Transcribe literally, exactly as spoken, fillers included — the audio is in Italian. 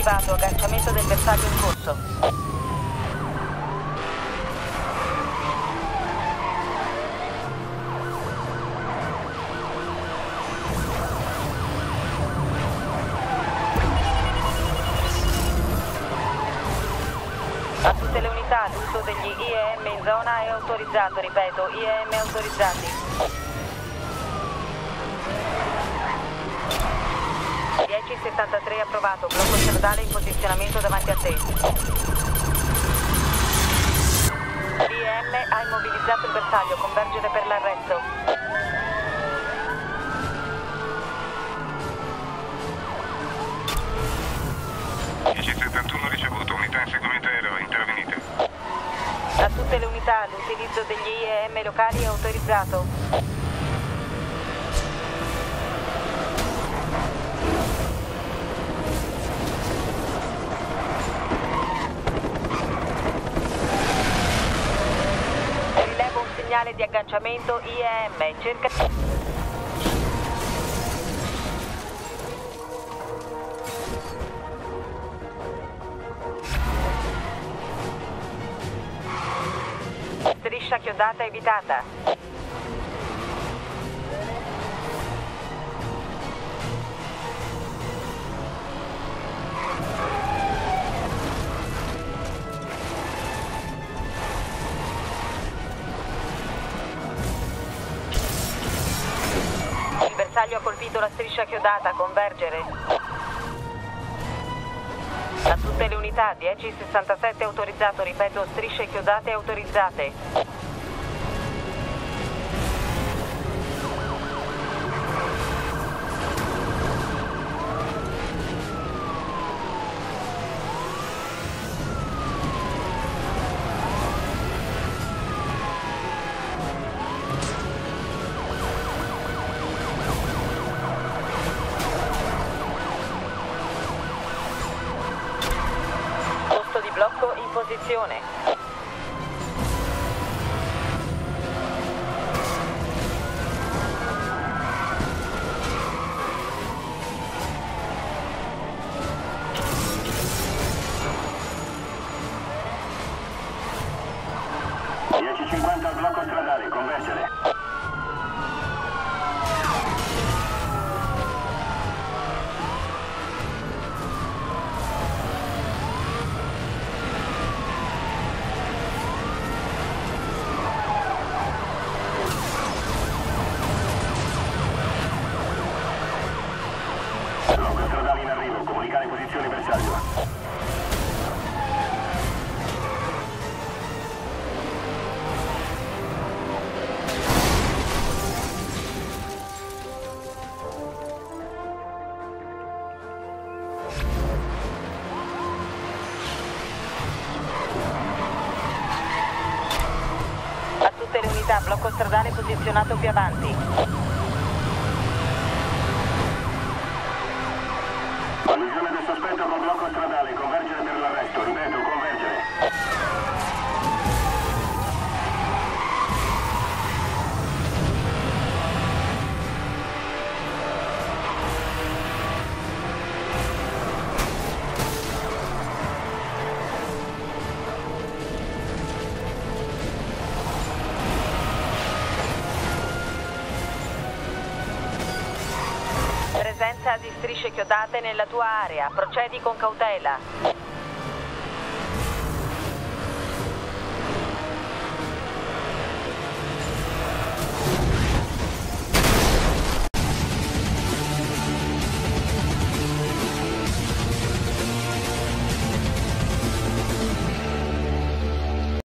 attivato, agganciamento del bersaglio in corso. A tutte le unità, l'uso degli I E M in zona è autorizzato, ripeto, I E M autorizzati. dieci settantatré approvato, blocco stradale in posizionamento davanti a te. I E M ha immobilizzato il bersaglio, convergere per l'arresto. dieci settantuno ricevuto, unità inseguimento aereo, intervenite. A tutte le unità, l'utilizzo degli I E M locali è autorizzato. Rilevo un segnale di agganciamento I E M, cerca... Striscia chiodata evitata. Il bersaglio ha colpito la striscia chiodata, convergere. A tutte le unità, dieci sessantasette autorizzato, ripeto, strisce chiodate autorizzate. Posto di blocco in posizione. dieci cinquanta al blocco stradale, convergere. Blocco stradale in arrivo, comunicare posizione bersaglio. A tutte le unità, blocco stradale posizionato più avanti. Allusione del sospetto col blocco stradale, convergere per l'arresto, ripeto, convergere. Presenza di strisce chiodate nella tua area, procedi con cautela.